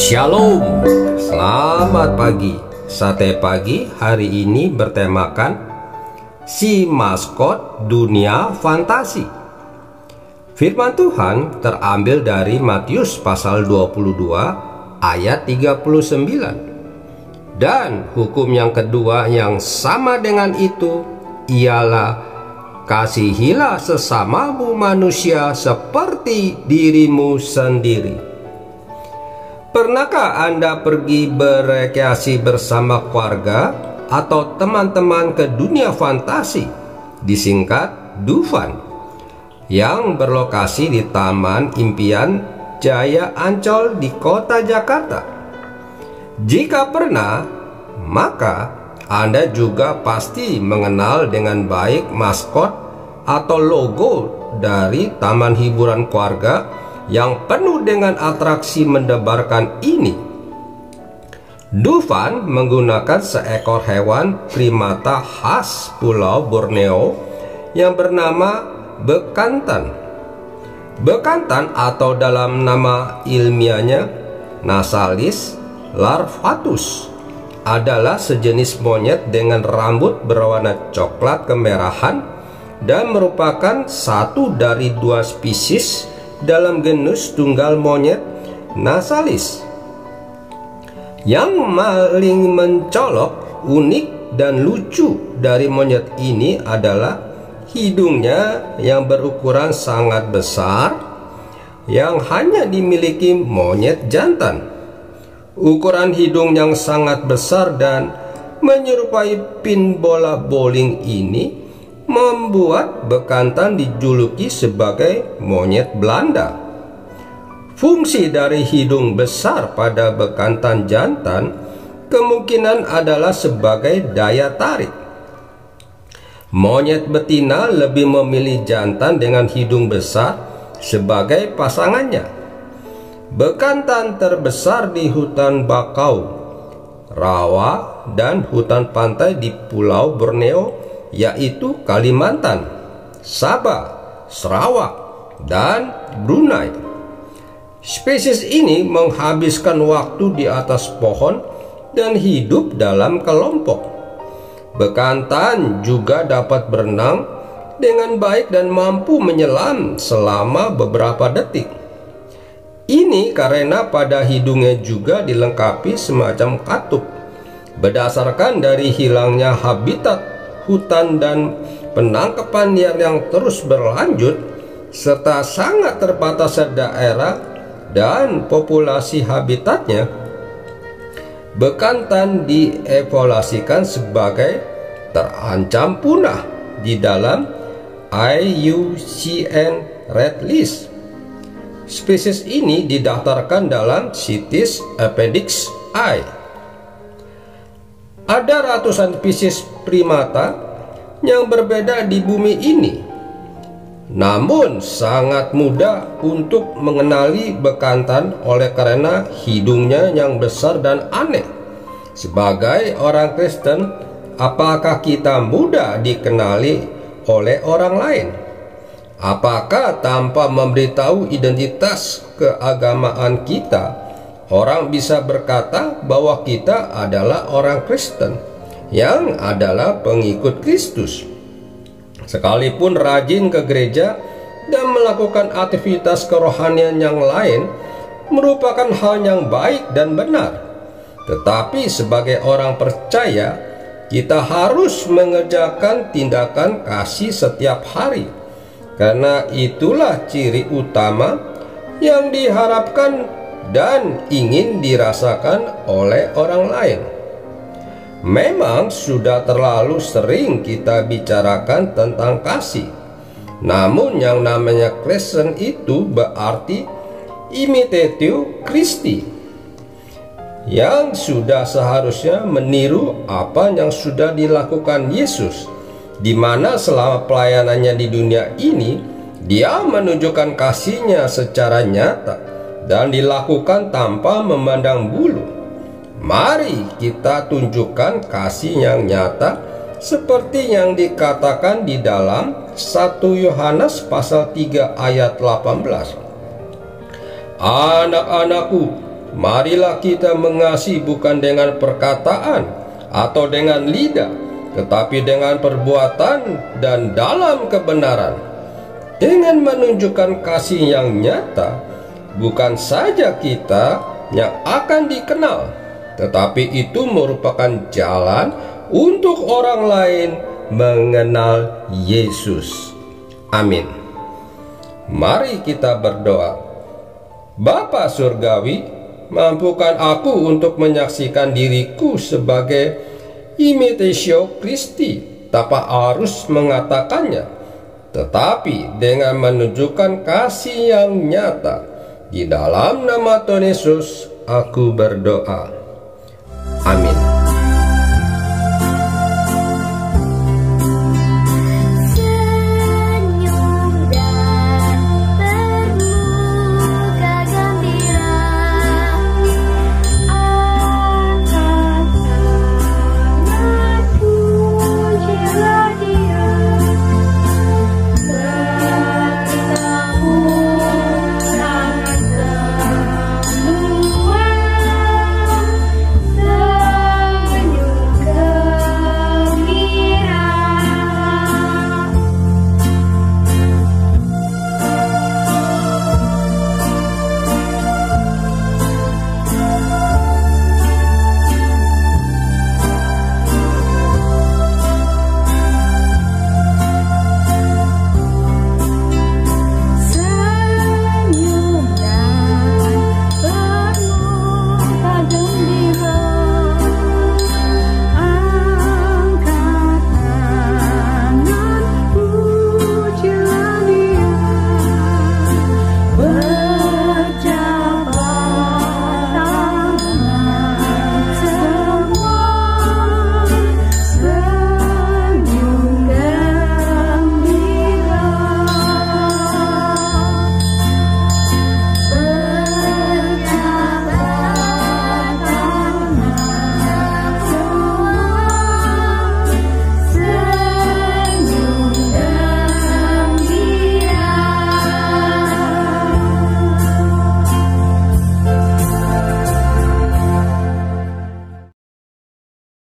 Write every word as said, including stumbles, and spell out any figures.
Shalom, selamat pagi. Sate pagi hari ini bertemakan si maskot dunia fantasi. Firman Tuhan terambil dari Matius pasal dua puluh dua ayat tiga puluh sembilan. Dan hukum yang kedua yang sama dengan itu ialah kasihilah sesamamu manusia seperti dirimu sendiri. Pernahkah Anda pergi berekreasi bersama keluarga atau teman-teman ke dunia fantasi, disingkat Dufan, yang berlokasi di Taman Impian Jaya Ancol di kota Jakarta? Jika pernah, maka Anda juga pasti mengenal dengan baik maskot atau logo dari taman hiburan keluarga yang penuh dengan atraksi mendebarkan ini. Dufan menggunakan seekor hewan primata khas Pulau Borneo yang bernama bekantan. Bekantan atau dalam nama ilmiahnya Nasalis larvatus adalah sejenis monyet dengan rambut berwarna coklat kemerahan dan merupakan satu dari dua spesies dalam genus tunggal monyet Nasalis. Yang paling mencolok, unik, dan lucu dari monyet ini adalah hidungnya yang berukuran sangat besar yang hanya dimiliki monyet jantan. Ukuran hidung yang sangat besar dan menyerupai pin bola bowling ini membuat bekantan dijuluki sebagai monyet Belanda. Fungsi dari hidung besar pada bekantan jantan kemungkinan adalah sebagai daya tarik. Monyet betina lebih memilih jantan dengan hidung besar sebagai pasangannya. Bekantan terbesar di hutan bakau, rawa, dan hutan pantai di Pulau Borneo yaitu Kalimantan, Sabah, Sarawak, dan Brunei. Spesies ini menghabiskan waktu di atas pohon dan hidup dalam kelompok. Bekantan juga dapat berenang dengan baik dan mampu menyelam selama beberapa detik. Ini karena pada hidungnya juga dilengkapi semacam katup. Berdasarkan dari hilangnya habitat hutan dan penangkapan liar yang terus berlanjut, serta sangat terbatasnya daerah dan populasi habitatnya, bekantan dievaluasikan sebagai terancam punah di dalam I U C N Red List. Spesies ini didaftarkan dalam Cites Appendix I. Ada ratusan spesies primata yang berbeda di bumi ini. Namun sangat mudah untuk mengenali bekantan oleh karena hidungnya yang besar dan aneh. Sebagai orang Kristen, apakah kita mudah dikenali oleh orang lain? Apakah tanpa memberitahu identitas keagamaan kita, orang bisa berkata bahwa kita adalah orang Kristen yang adalah pengikut Kristus? Sekalipun rajin ke gereja dan melakukan aktivitas kerohanian yang lain merupakan hal yang baik dan benar, tetapi sebagai orang percaya, kita harus mengerjakan tindakan kasih setiap hari, karena itulah ciri utama yang diharapkan dan ingin dirasakan oleh orang lain. Memang sudah terlalu sering kita bicarakan tentang kasih. Namun yang namanya Kristen itu berarti imitatio Christi, yang sudah seharusnya meniru apa yang sudah dilakukan Yesus, di mana selama pelayanannya di dunia ini, dia menunjukkan kasihnya secara nyata dan dilakukan tanpa memandang bulu. Mari kita tunjukkan kasih yang nyata seperti yang dikatakan di dalam satu Yohanes pasal tiga ayat delapan belas. Anak-anakku, marilah kita mengasihi bukan dengan perkataan atau dengan lidah, tetapi dengan perbuatan dan dalam kebenaran. Dengan menunjukkan kasih yang nyata, bukan saja kita yang akan dikenal, tetapi itu merupakan jalan untuk orang lain mengenal Yesus. Amin. Mari kita berdoa. Bapa Surgawi, mampukan aku untuk menyaksikan diriku sebagai imitatio Christi tanpa harus mengatakannya, tetapi dengan menunjukkan kasih yang nyata. Di dalam nama Tuhan Yesus aku berdoa. Amin.